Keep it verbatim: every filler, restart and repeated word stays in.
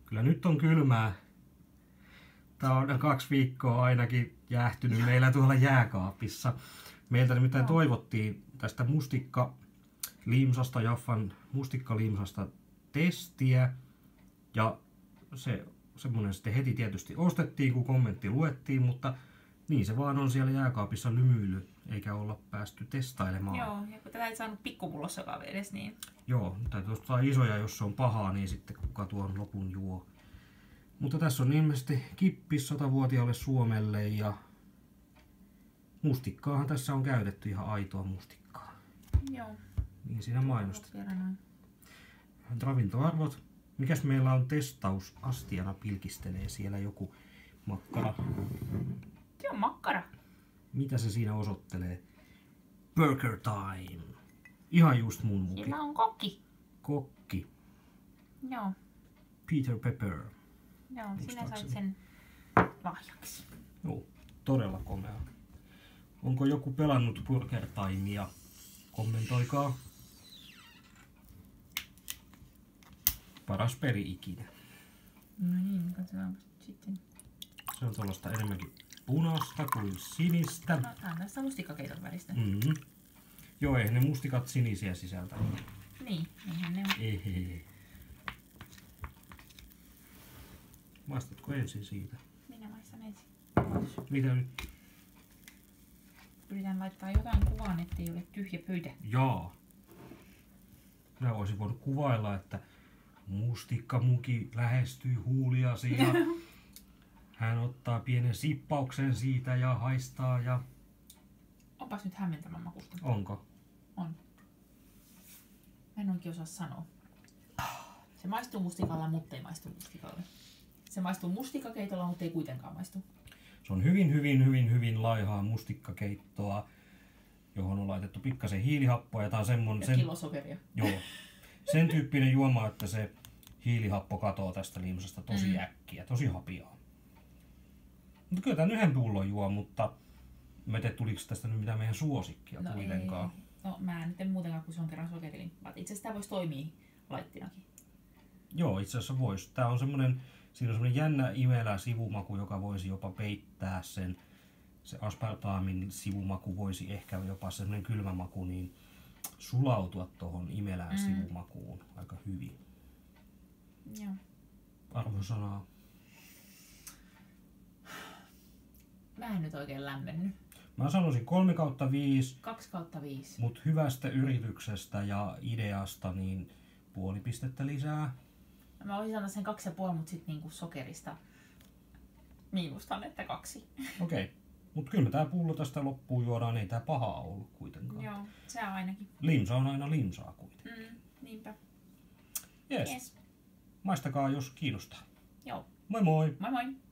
Kyllä nyt on kylmää. Tää on kaksi viikkoa ainakin jäähtynyt meillä tuolla jääkaapissa. Meiltä nimittäin no. toivottiin tästä mustikkaliimsasta, Jaffan mustikkaliimsasta testiä. Ja se semmonen sitten heti tietysti ostettiin, kun kommentti luettiin, mutta niin se vaan on siellä jääkaapissa lymyily, eikä olla päästy testailemaan. Joo, ja kun tätä ei saanut pikkupullossakaan edes, niin... Joo, täytyy ostaa isoja, jos se on pahaa, niin sitten kuka tuon lopun juo. Mutta tässä on ilmeisesti kippis satavuotiaalle Suomelle ja mustikkaahan tässä on käytetty, ihan aitoa mustikkaa. Joo. Niin siinä mainostaa. Ravintoarvot. Mikäs meillä on testaus? Astiana pilkistelee siellä joku makkara. Se on makkara. Mitä se siinä osoittelee? Burger time. Ihan just mun muki. Sillä on kokki. Kokki. Joo. Peter Pepper. Joo, sinä sait sen lahjaksi. Joo, todella komea. Onko joku pelannut Burger Timea? Kommentoikaa. Paras peli ikinä. No niin, katsotaanpa sitten. Se on tuollaista enemmänkin punaista kuin sinistä. No, tää on tästä mustikkakeiton väristä. Mm-hmm. Joo, ei ne mustikat sinisiä sisältä. Niin, niinhän ne on. Ehehe. Maistatko ensin siitä? Minä maistan ensin. Mitä nyt? Yritän laittaa jotain kuvaan, ettei ole tyhjä pöytä. Jaa. Minä olisin voinut kuvailla, että mustikkamuki lähestyy huuliasi ja hän ottaa pienen sippauksen siitä ja haistaa ja... Onpas nyt hämmentävän makusta. Onko? On. Mä en oikein osaa sanoa. Se maistuu mustikalla, mutta ei maistu mustikalle. Se maistuu mustikkakeitolla, mutta ei kuitenkaan maistu. Se on hyvin, hyvin, hyvin, hyvin laihaa mustikkakeittoa, johon on laitettu pikkasen hiilihappoa ja tää on semmonen... Ja sen... kilo sokeria. Joo. Sen tyyppinen juoma, että se hiilihappo katoo tästä liimsasta tosi mm. äkkiä, tosi hapiaa. Mutta kyllä tämän yhden pullon juo, mutta mä tiedän, tuliko tästä nyt mitään meidän suosikkia no kuitenkaan. Ei. No mä en nyt muutenkaan, kun se on kerran sokerilimpaa. Itse asiassa tää voisi toimia laittinakin. Joo, itse asiassa voisi. Tää on semmonen, siinä on semmonen jännä imelä sivumaku, joka voisi jopa peittää sen. Se aspartaamin sivumaku voisi ehkä jopa semmonen kylmä maku, niin sulautua tuohon imelään mm. sivumakuun aika hyvin. Joo. Arvosanaa. Mä en nyt oikein lämmennyt. Mä sanoisin kolme kautta viisi. kaksi kautta viisi. Mut hyvästä yrityksestä ja ideasta niin puoli pistettä lisää. Mä voisin sanoa sen kaksi ja puoli, mutta sit niinku sokerista miinustan, että kaksi. Okei. Okay. Mut kyllä me tää pullo tästä loppuun juodaan, ei tää pahaa ollut kuitenkaan. Joo, se on ainakin. Limsa on aina limsaa kuitenkin. Mm, niinpä. Yes. Yes. Maistakaa jos kiinnostaa. Joo. Moi moi! Moi moi!